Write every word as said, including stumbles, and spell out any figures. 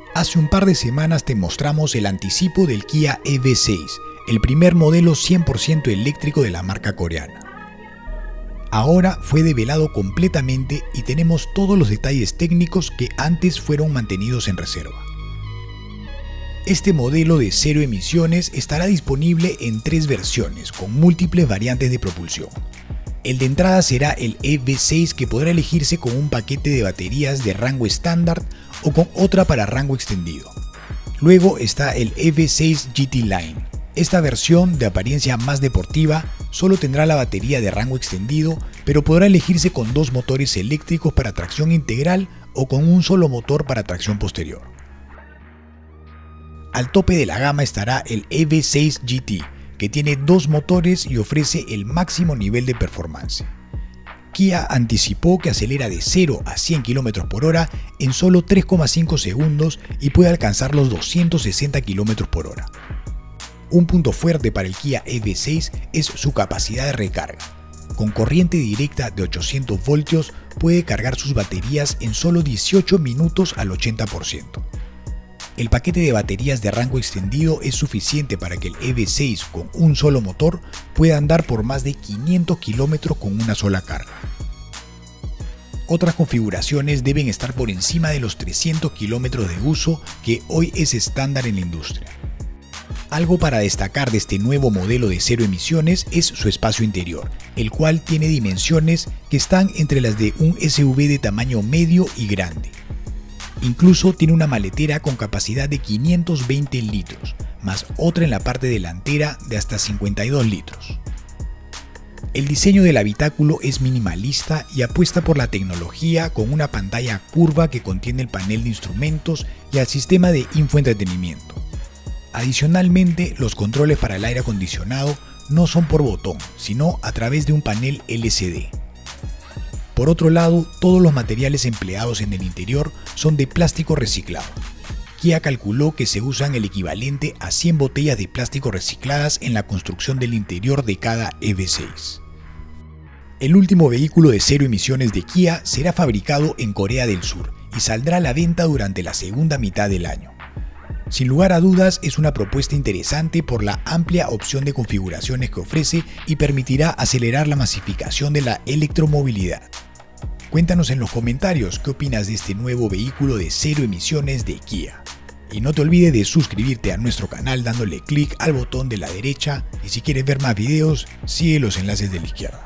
Hace un par de semanas te mostramos el anticipo del Kia E V seis, el primer modelo cien por ciento eléctrico de la marca coreana. Ahora fue develado completamente y tenemos todos los detalles técnicos que antes fueron mantenidos en reserva. Este modelo de cero emisiones estará disponible en tres versiones con múltiples variantes de propulsión. El de entrada será el E V seis, que podrá elegirse con un paquete de baterías de rango estándar o con otra para rango extendido. Luego está el E V seis G T Line. Esta versión, de apariencia más deportiva, solo tendrá la batería de rango extendido, pero podrá elegirse con dos motores eléctricos para tracción integral o con un solo motor para tracción posterior. Al tope de la gama estará el E V seis G T, que tiene dos motores y ofrece el máximo nivel de performance. Kia anticipó que acelera de cero a cien kilómetros por hora en solo tres coma cinco segundos y puede alcanzar los doscientos sesenta kilómetros por hora. Un punto fuerte para el Kia E V seis es su capacidad de recarga. Con corriente directa de ochocientos voltios puede cargar sus baterías en solo dieciocho minutos al ochenta por ciento. El paquete de baterías de rango extendido es suficiente para que el E V seis con un solo motor pueda andar por más de quinientos kilómetros con una sola carga. Otras configuraciones deben estar por encima de los trescientos kilómetros de uso, que hoy es estándar en la industria. Algo para destacar de este nuevo modelo de cero emisiones es su espacio interior, el cual tiene dimensiones que están entre las de un S U V de tamaño medio y grande. Incluso tiene una maletera con capacidad de quinientos veinte litros, más otra en la parte delantera de hasta cincuenta y dos litros. El diseño del habitáculo es minimalista y apuesta por la tecnología, con una pantalla curva que contiene el panel de instrumentos y el sistema de infoentretenimiento. Adicionalmente, los controles para el aire acondicionado no son por botón, sino a través de un panel L C D. Por otro lado, todos los materiales empleados en el interior son de plástico reciclado. Kia calculó que se usan el equivalente a cien botellas de plástico recicladas en la construcción del interior de cada E V seis. El último vehículo de cero emisiones de Kia será fabricado en Corea del Sur y saldrá a la venta durante la segunda mitad del año. Sin lugar a dudas, es una propuesta interesante por la amplia opción de configuraciones que ofrece y permitirá acelerar la masificación de la electromovilidad. Cuéntanos en los comentarios qué opinas de este nuevo vehículo de cero emisiones de Kia. Y no te olvides de suscribirte a nuestro canal dándole clic al botón de la derecha, y si quieres ver más videos, sigue los enlaces de la izquierda.